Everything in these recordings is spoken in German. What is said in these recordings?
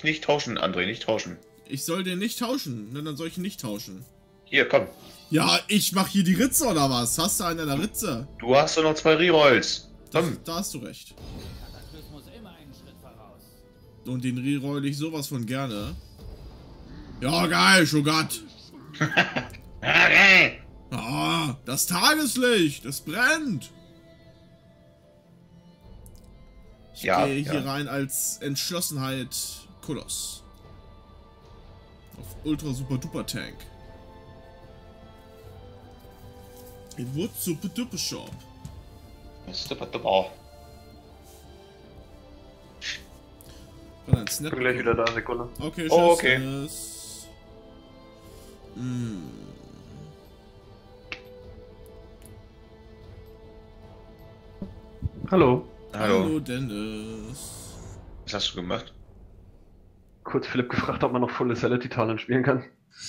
nicht tauschen, André, nicht tauschen. Ich soll den nicht tauschen. Na, dann soll ich ihn nicht tauschen. Hier, komm. Ja, ich mach hier die Ritze oder was? Hast du einen an der Ritze? Du hast doch noch 2 Rerolls. Komm. Da hast du recht. Und den reroll ich sowas von gerne. Ja, geil, Shogat. Ah, das Tageslicht, es brennt. Ich gehe hier rein als Entschlossenheit Koloss. Auf Ultra Super Duper Tank. In Wood Super Duper Shop. Super duper. Ich bin gleich wieder da, Sekunde. Okay, oh, okay. Hallo. Hallo Dennis. Was hast du gemacht? Kurz Philipp gefragt, ob man noch Full Lethality Talent spielen kann.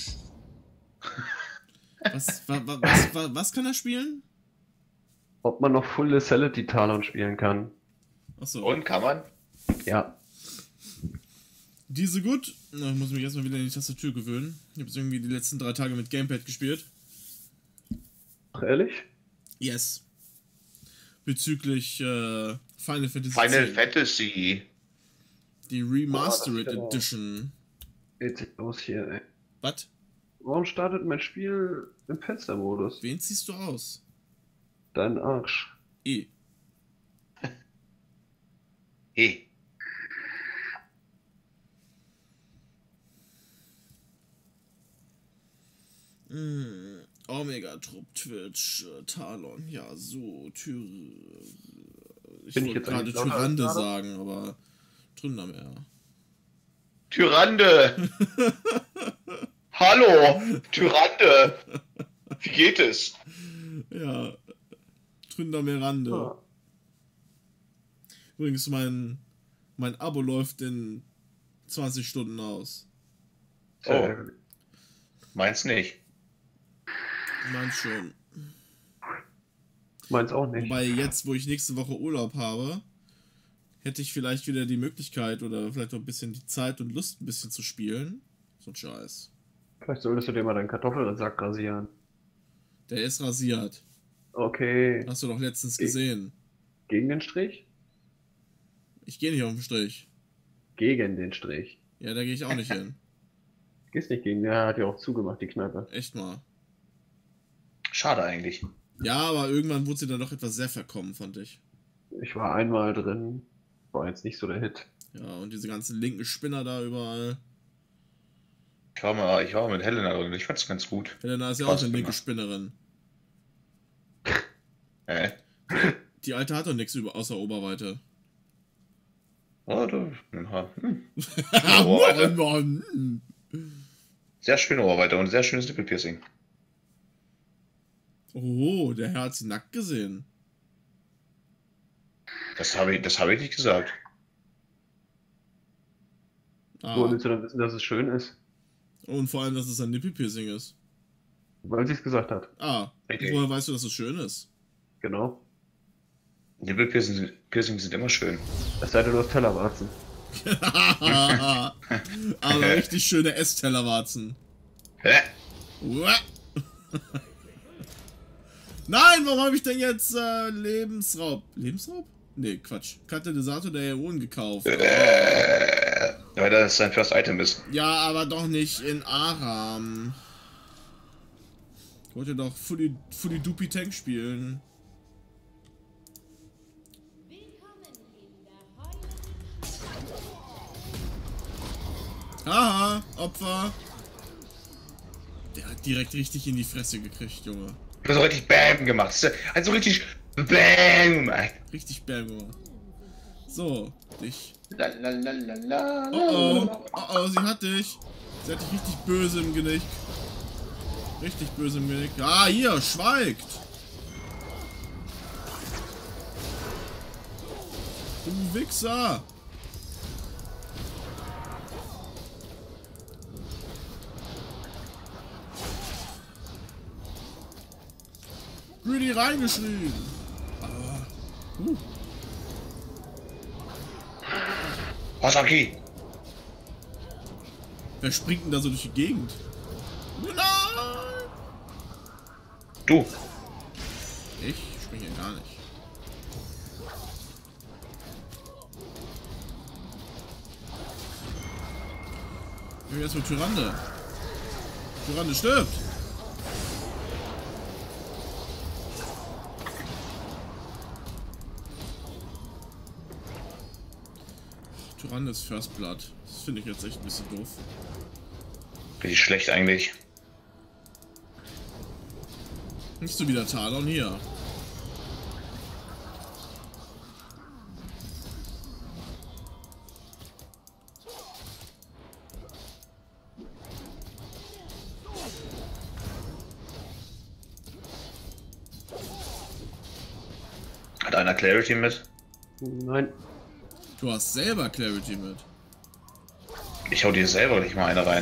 Was kann er spielen? Ob man noch Full Lethality Talent spielen kann. Achso. Und kann man? Ja. Diese gut. Na, ich muss mich erstmal wieder in die Tastatur gewöhnen. Ich habe es irgendwie die letzten 3 Tage mit Gamepad gespielt. Ach, ehrlich? Yes. Bezüglich Final Fantasy. Final Fantasy. Die Remastered Edition. Jetzt los hier, ey. Was? Warum startet mein Spiel im Fenstermodus? Wen ziehst du aus? Dein Arsch. Hey. Omega-Trupp, Twitch, Talon, ja, so, ich Bin wollte ich jetzt gerade eigentlich lauter Tyrande als sagen, aber Tründermeer. Tyrande! Hallo! Tyrande! Wie geht es? Ja, Tründermeerande. Ah. Übrigens, mein Abo läuft in 20 Stunden aus. Oh. Meins nicht. Meins schon. Meins auch nicht. Wobei jetzt, wo ich nächste Woche Urlaub habe, hätte ich vielleicht wieder die Möglichkeit oder vielleicht auch ein bisschen die Zeit und Lust, ein bisschen zu spielen. So ein Scheiß. Vielleicht solltest du dir mal deinen Kartoffelsack rasieren. Der ist rasiert. Okay. Hast du doch letztens gesehen. Gegen den Strich? Ich gehe nicht auf den Strich. Gegen den Strich. Ja, da gehe ich auch nicht hin. Gehst nicht gegen, der hat ja auch zugemacht, die Kneipe. Echt mal. Schade eigentlich. Ja, aber irgendwann wurde sie dann doch etwas sehr verkommen, fand ich. Ich war einmal drin, war jetzt nicht so der Hit. Ja, und diese ganzen linken Spinner da überall. Ich war mal mit Helena drin, ich fand's ganz gut. Helena ist ja auch eine linke Spinnerin. Die Alte hat doch nichts außer Oberweite. Oh, Mann. Sehr schöne Oberweite und sehr schönes Nippelpiercing. Oh, der Herr hat sie nackt gesehen. Das hab ich nicht gesagt. Wo willst du dann wissen, dass es schön ist? Und vor allem, dass es ein Nippelpiercing ist. Weil sie es gesagt hat. Richtig. Woher weißt du, dass es schön ist? Genau. Nippelpiercings sind immer schön. Es sei denn, du hast Tellerwarzen. Aber richtig schöne Esstellerwarzen. Hä? Nein, warum habe ich denn jetzt Lebensraub? Lebensraub? Nee, Quatsch. Katalysator der Äonen gekauft. Weil das sein First Item ist. Ja, aber doch nicht in Aram. Ich wollte doch Fully Dupi Tank spielen. Haha, Opfer. Der hat direkt richtig in die Fresse gekriegt, Junge. Du hast so richtig BAM gemacht. Also richtig BAM gemacht. Richtig BAM gemacht. So, dich. Lalalala. Oh, sie hat dich. Sie hat dich richtig böse im Genick. Richtig böse im Genick. Ah, hier, schweigt. Du Wichser. Greedy reingeschrien. Wasaki. Wer springt denn da so durch die Gegend? Nein! Du. Ich springe hier gar nicht. Ich bin jetzt mit Tyrande. Tyrande stirbt! Tyrandes First Blood. Das finde ich jetzt echt ein bisschen doof. Richtig schlecht eigentlich. Nicht so wieder Talon hier. Hat einer Clarity mit? Nein. Du hast selber Clarity mit. Ich hau dir selber nicht mal eine rein.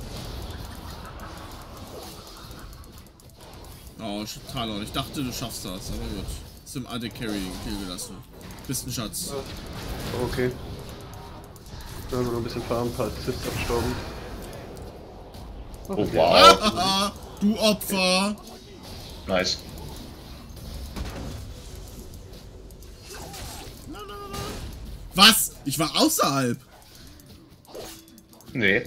Oh, Talon, ich dachte, du schaffst das, aber gut. Ist im AD Carry den Kill gelassen. Bist ein Schatz. Okay. Ich habe noch ein bisschen farmen, ein paar Assists abstauben. Oh wow. Ah, du Opfer! Nice. Was? Ich war außerhalb! Nee.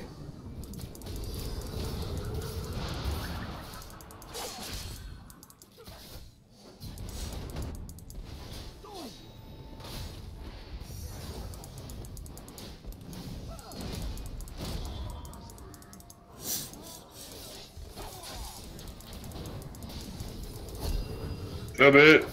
Wirbel.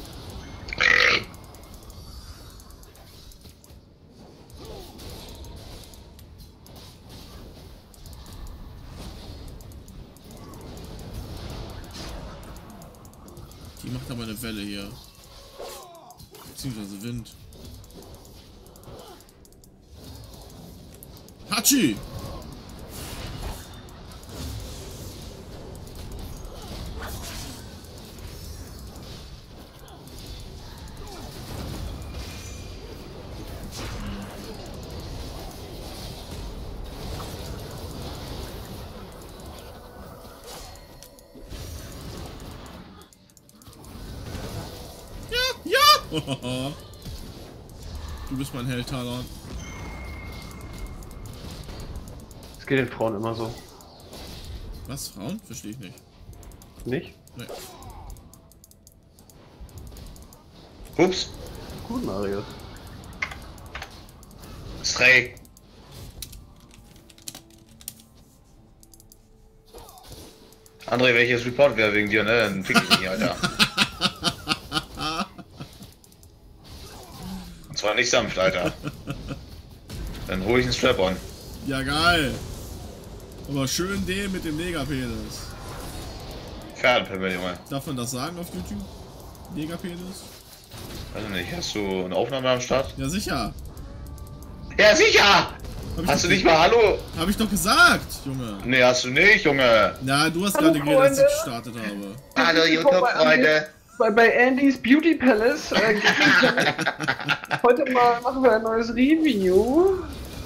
Die macht aber eine Welle hier. Beziehungsweise Wind. Hachi! Du bist mein Held, Talon. Es geht den Frauen immer so. Was? Frauen? Verstehe ich nicht. Nicht? Nee. Ups. Gut, Mario. Stray. André, welches Report wäre wegen dir, ne? Dann fick ich dich, Alter. Und zwar nicht sanft, Alter. Dann hol ich einen Strap-on. Ja, geil. Aber schön den mit dem Negerpenis. Pferdepimmel, Junge. Darf man das sagen auf YouTube? Negerpenis? Weiß ich nicht, hast du eine Aufnahme am Start? Ja, sicher. Ja, sicher! Hast du nicht mal Hallo? Hab ich doch gesagt, Junge. Nee, hast du nicht, Junge. Na, du hast Hallo, gerade geredet, als ich Freunde. gestartet habe. Hallo, YouTube-Freunde. Bei Andy's Beauty Palace. Heute mal machen wir ein neues Review.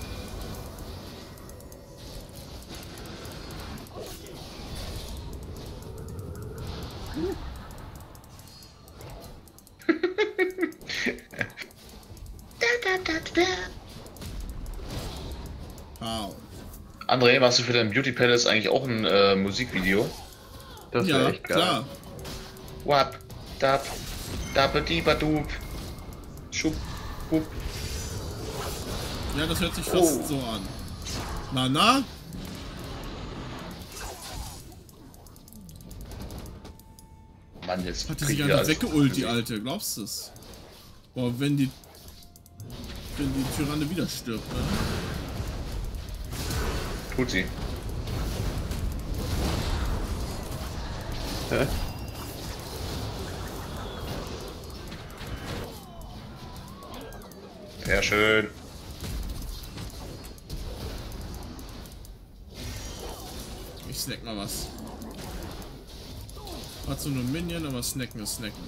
Wow. André, machst du für dein Beauty Palace eigentlich auch ein Musikvideo? Das wäre Ja, echt geil. klar. Wap, dap, dabadibadup, schub, hup. Ja, das hört sich fast so an. Na, na? Mann, jetzt Hat die krieg sich ich einfach alles weggeult, die gesehen. Alte. Glaubst du es? Boah, wenn die Tyranne wieder stirbt, ne? Tut sie. Hä? Sehr schön. Ich snack mal was. Hat so nur Minion, aber snacken ist snacken.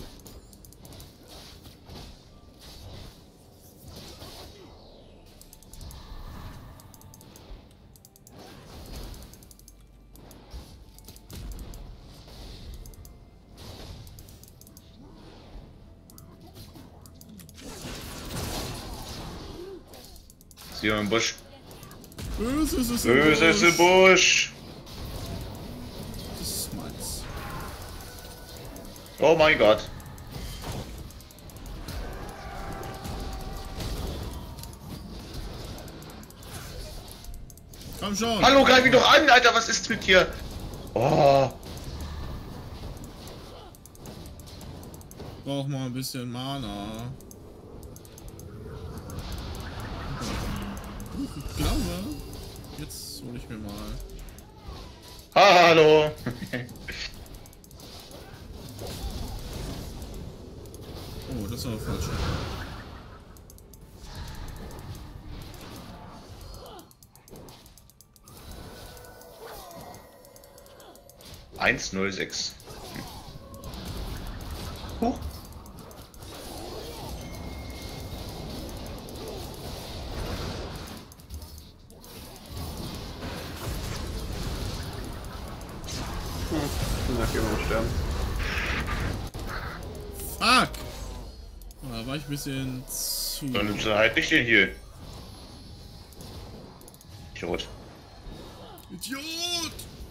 Hier im Busch. Böse ist es Böse ist im Busch. Das ist meins. Oh mein Gott. Komm schon. Hallo, greif mich doch an, Alter, was ist mit dir? Oh. Brauch mal ein bisschen Mana. Ich glaube, jetzt hole ich mir mal. Hallo. Oh, das ist aber falsch. 106. Huch. Na, gehen wir mal sterben. Fuck! Da war ich ein bisschen zu. Dann nimmst du halt nicht den hier. Idiot. Idiot!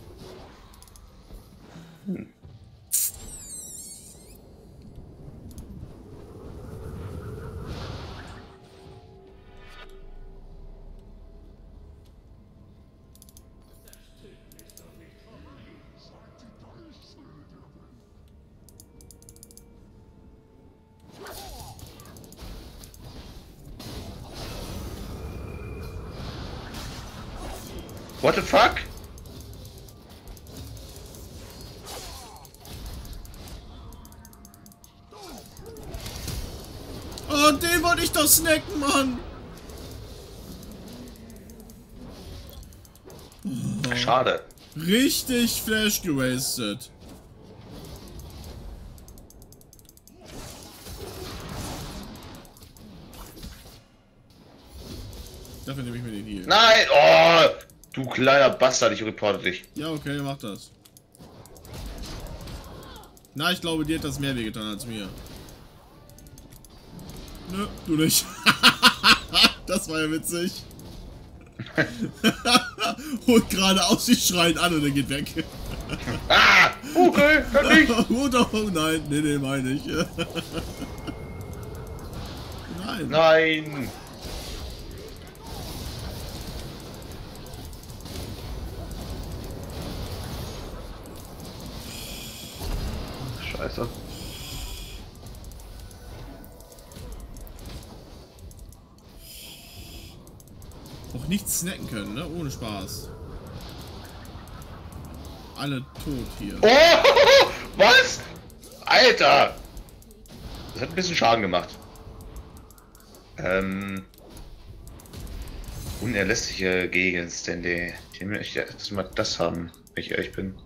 What the fuck? Oh, den wollte ich doch snacken, Mann! Schade. Richtig Flash gewastet. Dafür nehme ich mir den Heal. Nein! Oh! Du kleiner Bastard, ich reporte dich. Ja, okay, mach das. Na, ich glaube, dir hat das mehr wehgetan als mir. Nö, du nicht. Das war ja witzig. Holt gerade aus, sie schreien an und er geht weg. Ah! Okay, kann nicht! Oh, doch, nein, nee, meine ich. Nein. Nein! Scheiße. Auch nicht snacken können, ne? Ohne Spaß. Alle tot hier. Oh! Was? Alter! Das hat ein bisschen Schaden gemacht. Unerlässliche Gegenstände. Ich möchte jetzt mal das haben, wenn ich ehrlich bin.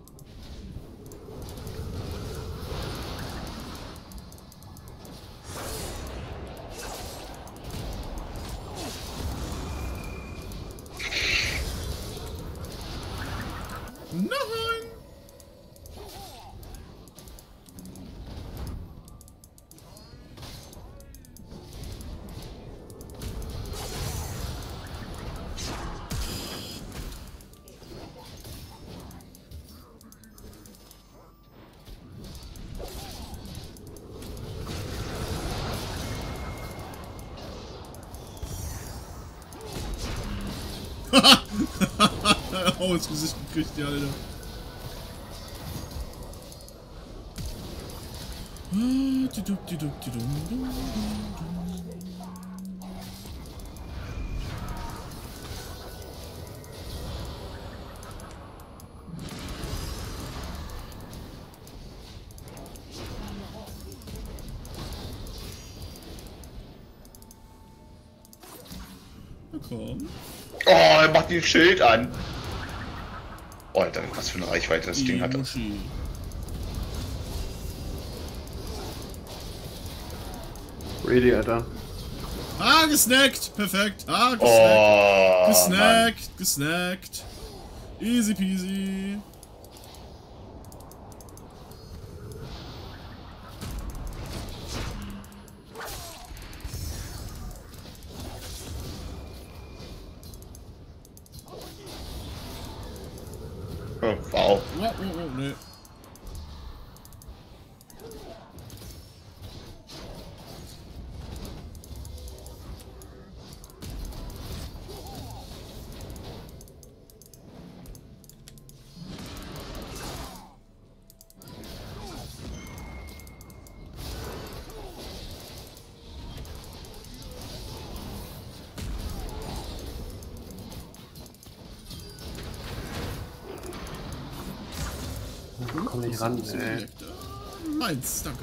Nein! Oh, ins Gesicht gekriegt, die Alter. Na komm. Oh, er macht den Schild an. Oh, Alter, was für eine Reichweite das Ding hatte. Muschi. Ready, Alter. Ah, gesnackt! Perfekt! Ah, gesnackt! Oh, Gesnackt! Gesnackt! Easy peasy! Oh, wow. Oh, nee. Komm nicht ran, ey. Meins, danke.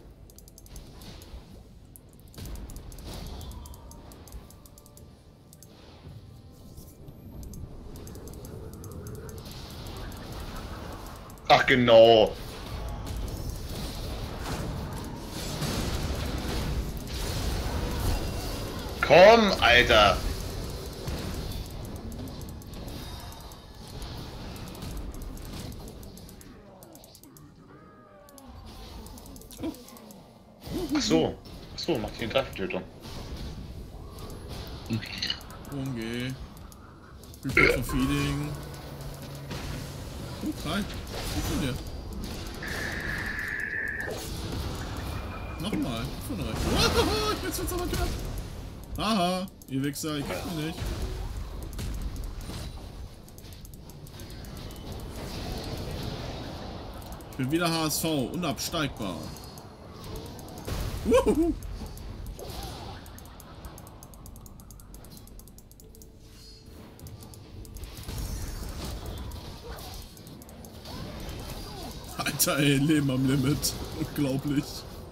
Ach genau. Komm, Alter. Ach so, macht die eine Dreifachtötung. Umgeh. Report for Feeding. Oh, hi. Wie viel der? Nochmal. Von rechts. Oh, jetzt wird's aber knapp. Haha, ihr Wichser, ich krieg mich nicht. Ich bin wieder HSV, unabsteigbar. Wuhu. Alter, ey, Leben am Limit. Unglaublich.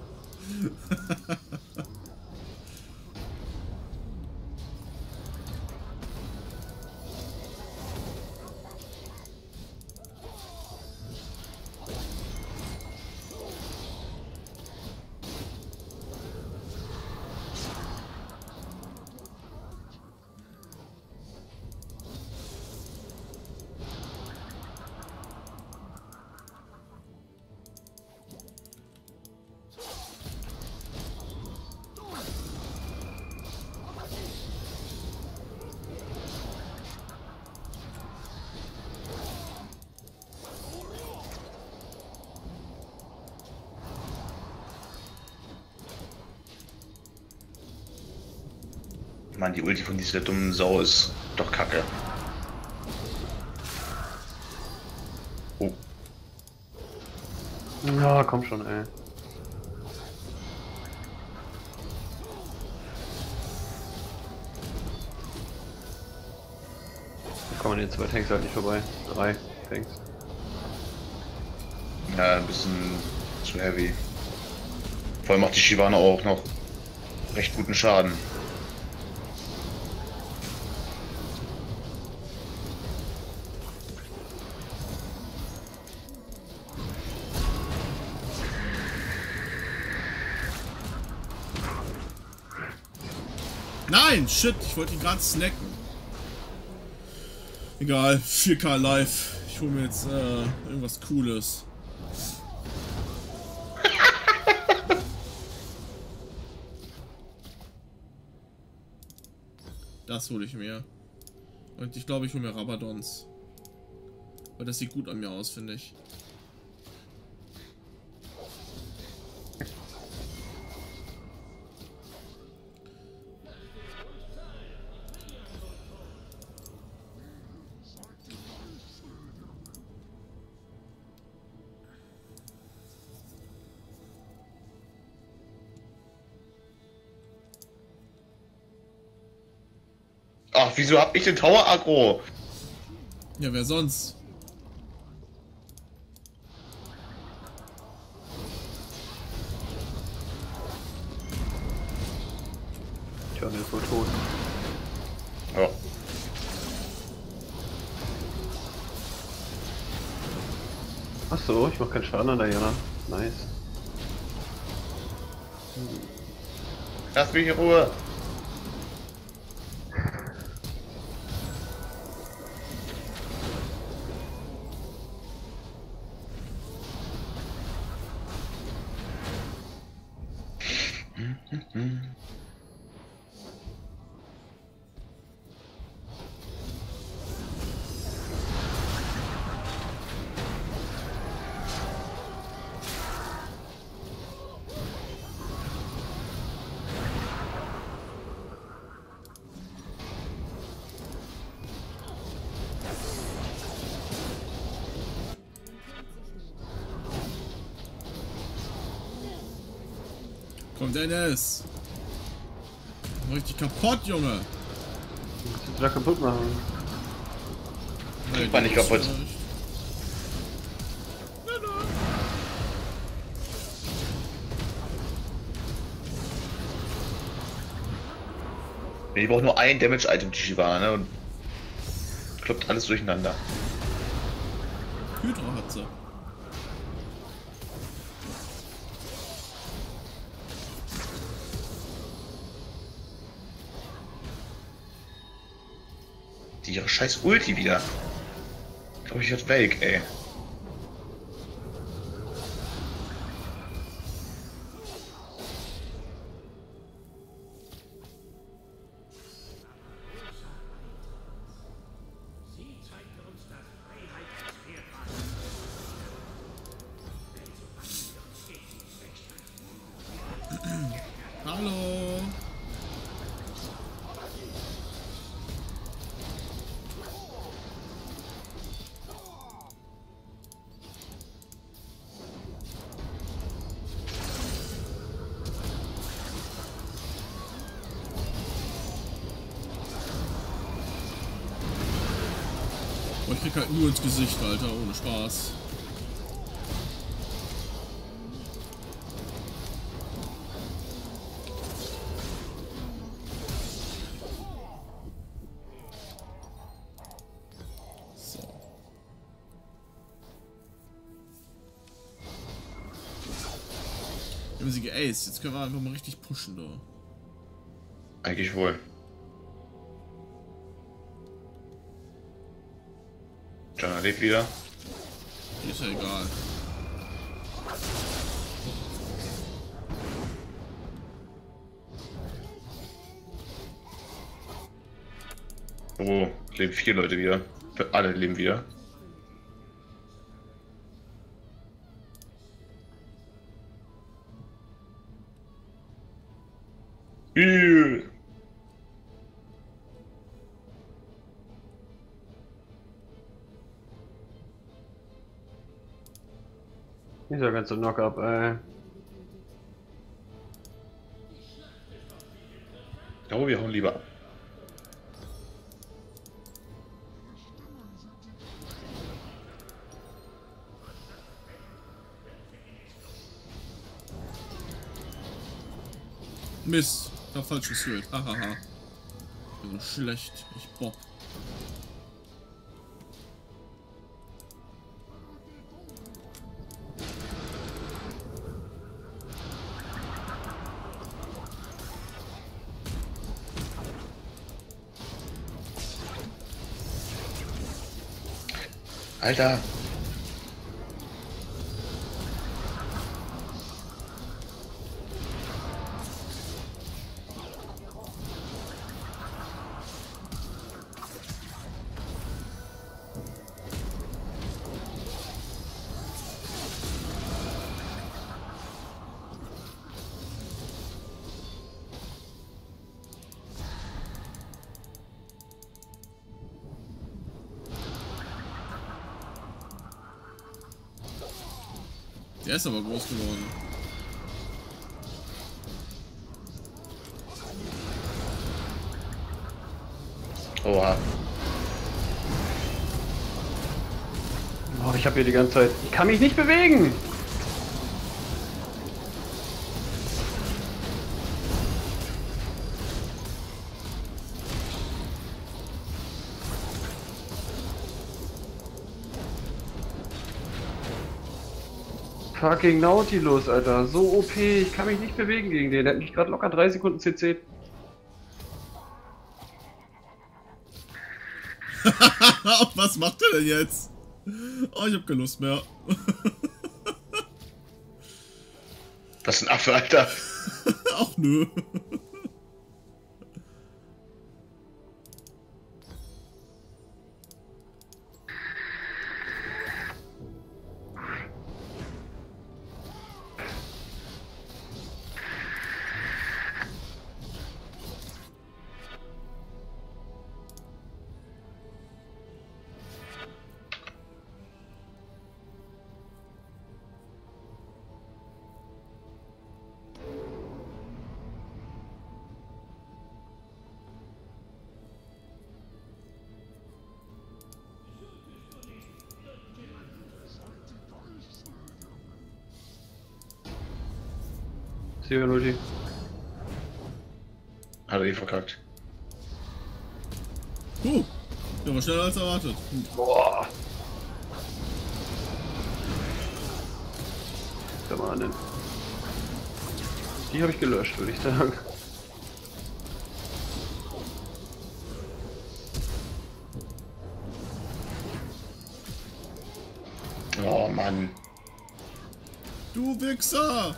Mann, die Ulti von dieser dummen Sau ist doch kacke. Oh. Ja, komm schon, ey. Da kommen die 2 Tanks halt nicht vorbei. 3 Tanks. Ja, ein bisschen zu heavy. Vor allem macht die Shyvana auch noch recht guten Schaden. Nein, shit, ich wollte ihn gerade snacken. Egal, 4K live. Ich hole mir jetzt irgendwas Cooles. Das hole ich mir. Und ich glaube, ich hole mir Rabadons. Weil das sieht gut an mir aus, finde ich. Ach, wieso hab ich den Tower Aggro? Ja, wer sonst? Tja, der ist wohl tot. Ja. Achso, ich mach keinen Schaden an der Jana. Nice. Lass mich in Ruhe. Komm, Dennis. Mach richtig kaputt, Junge. Was willst du da kaputt machen? Kriegt man nicht kaputt. Die braucht nur ein Damage-Item, die Shyvana, ne? Und kloppt alles durcheinander. Hydra hat sie. Die ihre scheiß Ulti wieder. Ich glaube, ich werd weg, ey. Hallo. Oh, ich krieg halt nur ins Gesicht, Alter, ohne Spaß. So. Wir haben sie geaced, jetzt können wir einfach mal richtig pushen, da. Eigentlich wohl. Janna lebt wieder. Ist ja egal. Oh, leben 4 Leute wieder. Alle leben wieder. Dieser ganze Knock-up, ey. Oh, wir hauen lieber ab. Mist, ich hab falsch gefühlt. Hahaha. Ich bin so schlecht. Ich bob. Alter. Der ist aber groß geworden. Oha. Oh, ich habe hier die ganze Zeit. Ich kann mich nicht bewegen! Fucking Nautilus, Alter. So OP. Ich kann mich nicht bewegen gegen den. Der hat mich gerade locker 3 Sekunden CC. Was macht er denn jetzt? Oh, ich hab keine Lust mehr. Das ist ein Affe, Alter. Ach nö. Zero Ulti. Hat er eh verkackt. Der war schneller als erwartet. Boah. Da mal einen. Die habe ich gelöscht, würde ich sagen. Oh Mann. Du Wichser!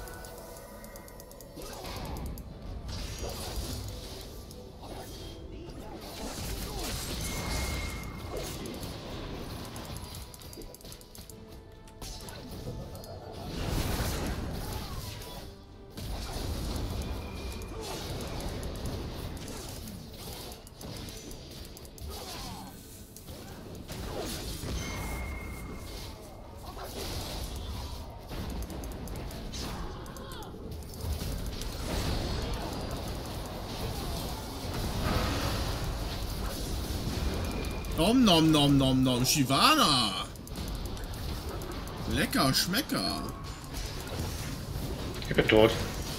Nom nom nom nom nom, Shyvana! Lecker, Schmecker! Ich bin tot.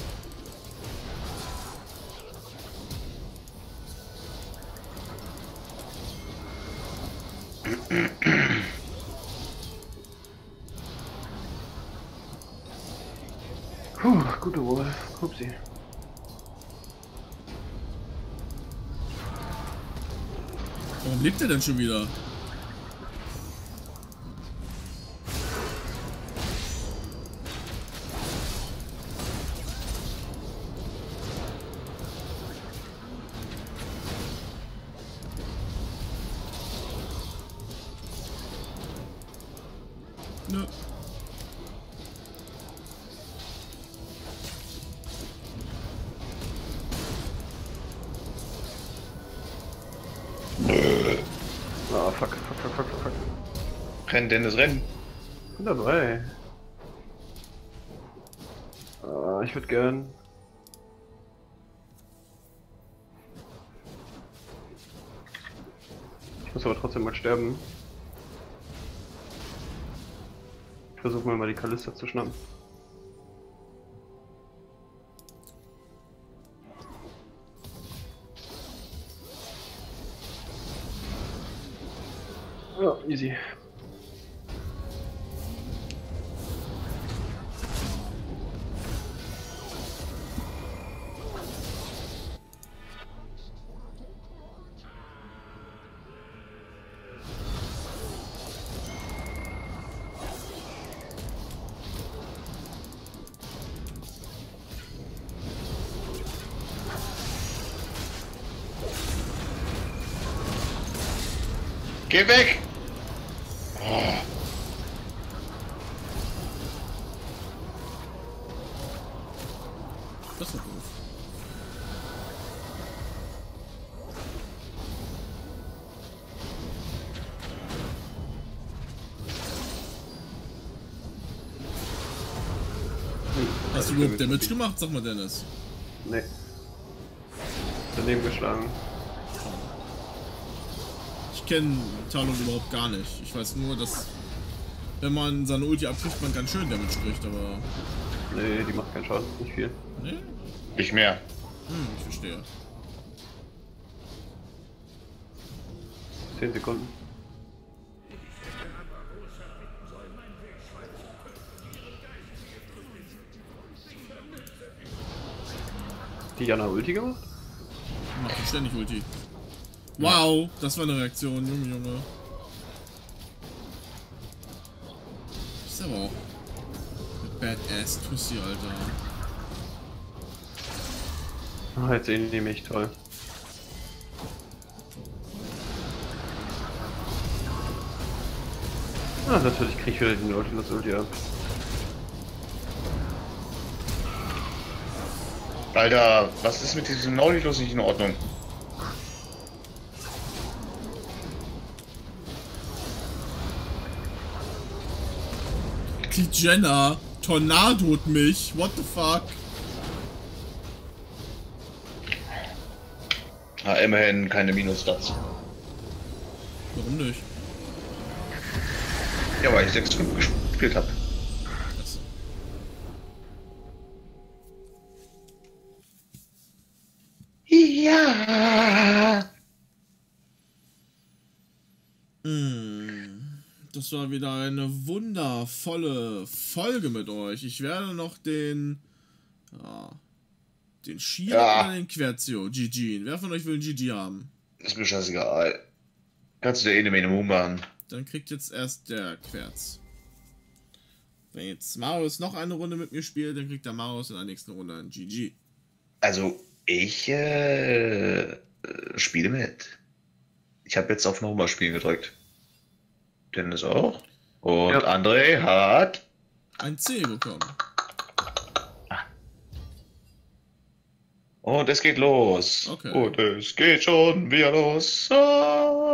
Puh, gute Wohl. Upsi. Warum lebt er denn schon wieder? Nö. Ah, fuck. Renn, Dennis, renn. Bin dabei. Ich würde gern. Ich muss aber trotzdem mal sterben. Ich versuche mal die Kalista zu schnappen. Ja, easy. Geh weg! Oh. Das war doof. Hast du überhaupt Damage gemacht? Sag mal, Dennis. Nee. Daneben geschlagen. Ich kenne Talon überhaupt gar nicht. Ich weiß nur, dass wenn man seine Ulti abtrifft, man ganz schön Damage kriegt, aber... Nee, die macht keinen Schaden, nicht viel. Ne? Nicht mehr. Ich verstehe. 10 Sekunden. Die Jana Ulti gemacht? Macht doch ständig Ulti. Wow, das war eine Reaktion, Junge. Ist aber auch eine Badass Tussi, Alter. Ah, jetzt sehen die mich, toll. Ah, natürlich krieg ich wieder den Nautilus Ulti ab. Alter, was ist mit diesem Nautilus nicht in Ordnung? Die Jenna tornadot mich. What the fuck? Ah, immerhin keine Minus-Stats. Warum nicht? Ja, weil ich 6-5 gespielt habe. Achso. das war wieder eine wundervolle Folge mit euch. Ich werde noch den Schier oder den Querzio, GG. Wer von euch will ein GG haben? Ist mir scheißegal. Kannst du dir eine Menge machen. Dann kriegt jetzt erst der Querz. Wenn jetzt Marius noch eine Runde mit mir spielt, dann kriegt der Marius in der nächsten Runde ein GG. Also, ich spiele mit. Ich habe jetzt auf Nochmal spielen gedrückt. Dennis auch. Und Ja. André hat Ein C bekommen. Und es geht los. Okay. Und es geht schon wieder los. Ah.